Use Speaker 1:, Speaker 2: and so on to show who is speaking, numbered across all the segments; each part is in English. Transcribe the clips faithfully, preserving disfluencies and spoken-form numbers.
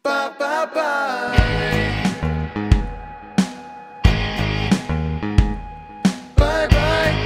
Speaker 1: Bye bye bye. Bye bye.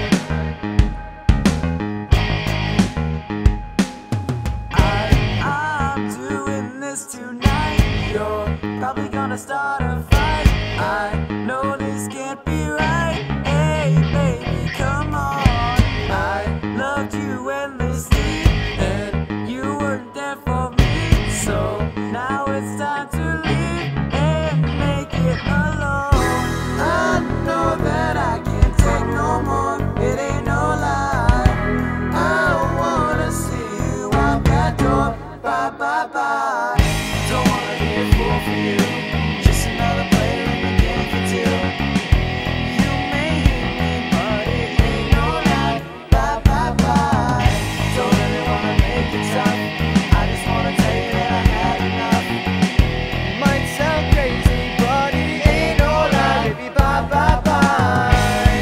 Speaker 2: I, I'm doing this tonight. You're probably gonna start a fight. I know this can't be right. Hey baby, come on. I loved you endlessly, and you weren't there for me. So now it's time to leave and make it alone. I know that I can't take no more. It ain't no lie. I wanna see you out that door. Bye bye bye. Don't wanna be a fool for you. Just another player in the game for two. You may hate me, but it ain't no lie. Bye bye bye. Don't really wanna make it tough. I just wanna tell you that I had enough.
Speaker 1: Might sound crazy, but it ain't no lie. Baby, bye bye bye.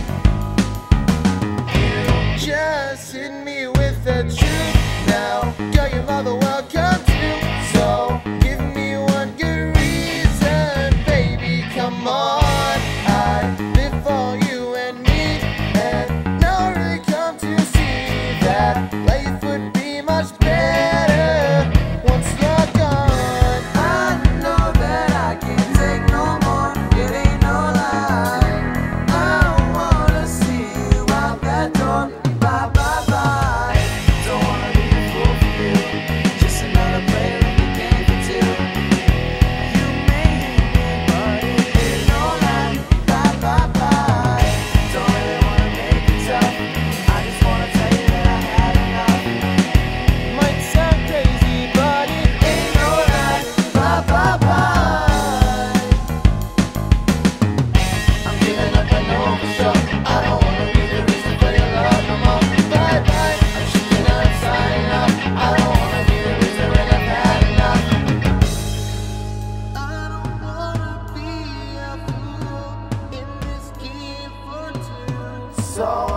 Speaker 1: You just hit me with the truth now. Girl, your mother welcome to. So give me one good reason, baby, come on. I live for you and me, and now I really come to see that life would be much better once you're gone.
Speaker 2: I know that I can't take no more. It ain't no lie. I wanna see you out that door. Bye bye bye. Don't wanna be a fool for you. Just another player in the game for two. You may hate me, but it ain't no lie. Bye bye bye. Don't really wanna make it tough. I just wanna tell you that I had enough.
Speaker 1: Might sound crazy, but it ain't no lie. Bye bye bye.
Speaker 2: I'm giving up, I know for sure.
Speaker 1: I don't wanna be the reason for your love no more. Bye bye. I'm shooting up, signing up. I don't wanna be the reason when I've had enough.
Speaker 2: I don't wanna be a fool in this game for two.
Speaker 1: So